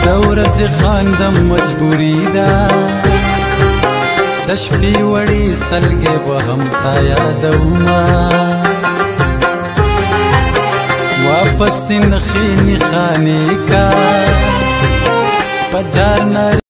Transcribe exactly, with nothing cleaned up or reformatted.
د ورځې خاندم مجبوري ده د شپې وړې سلګې به هم تا یادومه واپس دې نخې نښانې کا په جار